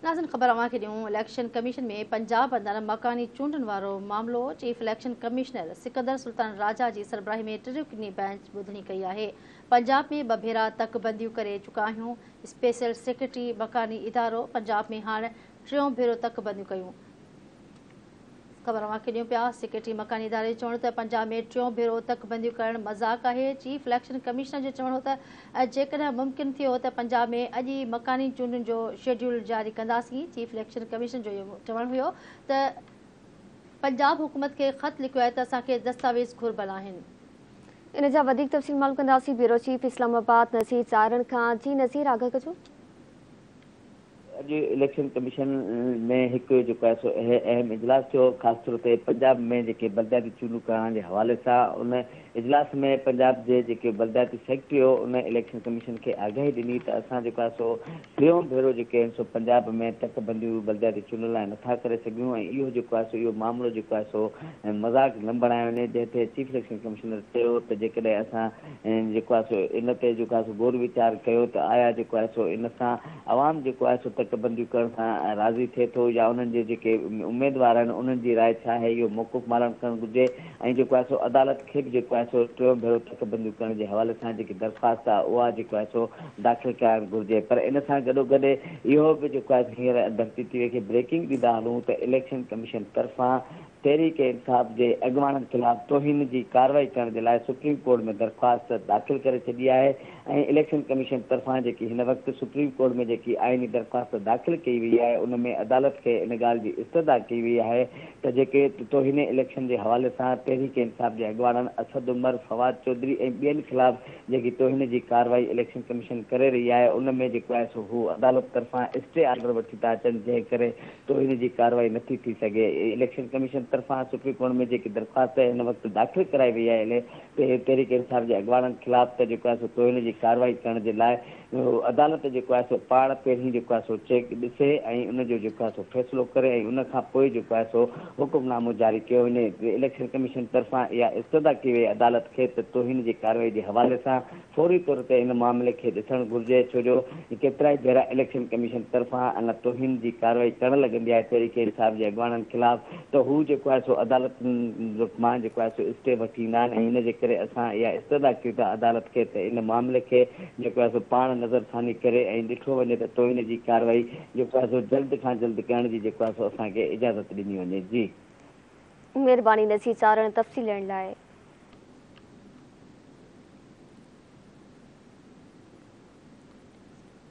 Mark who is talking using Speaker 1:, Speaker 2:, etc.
Speaker 1: नाज़रीन ख़बर अवां खे ॾियूं। इलेक्शन कमीशन में पंजाब अंदर मकानी चूंडनि वारो मामलो chief election commissioner Sikandar Sultan Raja जी सरबराही में टियों बेंच ॿुधणी कई आहे। पंजाब में 2 भेरा तकबंदियूं करे चुका आहियूं। स्पेशल सेक्रेटरी मकानी इदारो पंजाब में हाणे 3 भेरो तकबंदियूं कयूं। ख़बर अवां खे ॾियूं पिया। सेक्रेटरी मकानी इदारे जो चवणो त पंजाब में 3 भेरो तकबंदियूं करणु मज़ाक़ आहे। चीफ इलेक्शन कमिश्नर जो चवणो त जेकॾहिं मुमकिन थियो त पंजाब में अॼु ई मकानी चूंडुनि जो शेड्यूल जारी कंदासीं। चीफ इलेक्शन कमिश्नर जो इहो चवणु हुयो त पंजाब हुकूमत खे ख़त लिखियो आहे त असांखे दस्तावेज़ घुरबल आहिनि।
Speaker 2: इन जा वधीक तफ़सील मालूम कंदासीं ब्यूरो चीफ इस्लामाबाद नज़ीर चारण खां। जी नज़ीर, आगाह कजो।
Speaker 3: अॼु इलेक्शन कमीशन में हिकु जेको आहे सो अहम इजलास थियो, ख़ासि तौर ते पंजाब में जेके बलदियाती चूंडूं करण जे हवाले सां। उन इजलास में पंजाब जे जेके बलदियाती सेक्रेटरी हो उन इलेक्शन कमीशन खे आगाही ॾिनी त असां जेको आहे सो 3 भेरो जेके आहिनि सो पंजाब में तकबंदियूं बलदियाती चूंडुनि लाइ नथा करे सघूं। ऐं इहो जेको आहे सो इहो मामिलो जेको आहे सो मज़ाक़ न बणायो वञे, जंहिं ते चीफ इलेक्शन कमिश्नर चयो त जेकॾहिं असां जेको आहे सो इन ते जेको आहे सो गौर वीचार कयो त आया जेको आहे सो इन सां आवाम जेको आहे सो तकबंदियूं करण सां राज़ी थिए थो या उन्हनि जे जेके उम्मीदवार आहिनि उन्हनि जी राय छा आहे, इहो मौक़ुफ़ मालूम करणु घुरिजे। ऐं जेको आहे सो अदालत खे बि जेको आहे सो 3 भेरो तकबंदियूं करण जे हवाले सां जेकी दरख़्वास्त आहे उहा जेको आहे सो दाख़िल करणु घुरिजे। पर इन सां गॾोगॾु इहो बि जेको आहे हींअर धरती टीवी खे ब्रेकिंग ॾींदा हलूं त इलेक्शन कमीशन तरफ़ां तहरीक इंसाफ़ जे अॻुवाणनि ख़िलाफ़ तौहीन जी कार्रवाई करण जे लाइ सुप्रीम कोर्ट में दरख़्वास्त दाख़िल करे छॾी आहे। ऐं इलेक्शन कमीशन तरफ़ां जेकी हिन वक़्तु सुप्रीम कोर्ट में जेकी आइनी दरख़्वास्त दाख़िल कई वई आहे उन में अदालत खे इन ॻाल्हि जी इस्तदा कई वई आहे त जेके तौहीन इलेक्शन जे हवाले सां तहरीक इंसाफ़ जे अॻुवाणनि असद उमर, फवाद चौधरी ऐं ॿियनि ख़िलाफ़ जेकी तौहीन जी कार्रवाई इलेक्शन कमीशन करे रही आहे उन में जेको आहे सो हू अदालत तरफ़ां स्टे ऑर्डर वठी था अचनि, जंहिं करे तौहीन जी कार्रवाई नथी थी सघे। इलेक्शन कमीशन तरफ़ां सुप्रीम कोर्ट में जेकी दरख़्वास्त हिन वक़्तु दाख़िल कराई वई आहे तहरीक इंसाफ़ जे अॻुवाणनि ख़िलाफ़ त जेको आहे सो तौहीन जी कार्रवाई करण जे लाइ अदालत जेको आहे सो पाण पहिरीं जेको आहे सो चेक ॾिसे ऐं उनजो जेको आहे सो फ़ैसिलो करे ऐं उन खां पोइ जेको आहे सो हुकुमनामो जारी कयो वञे। इलेक्शन कमीशन तरफ़ां इहा इस्तदा कई वई अदालत खे त तौहीन जी कार्रवाई जे हवाले सां फौरी तौर ते इन मामले खे ॾिसणु घुरिजे, छो जो केतिरा ई भेरा इलेक्शन कमीशन तरफ़ां अञा तौहीन जी कार्रवाई करणु लॻंदी आहे तहरीक इंसाफ़ जे अॻुवाणनि ख़िलाफ़ त हू जेको आहे सो अदालत मां जेको आहे सो स्टे वठी ईंदा आहिनि। ऐं इन जे करे असां इहा इस्तदा कयूं था अदालत खे त इन मामले खे जेको आहे सो पाण नज़रसानी करे ऐं ॾिठो वञे त तौहीन जी कार्रवाई जेको आहे सो जल्द खां जल्द करण जी जेको आहे सो असांखे इजाज़त ॾिनी वञे। जी
Speaker 2: महिरबानी नज़ीर चारण तफ़सील ॾियण लाइ।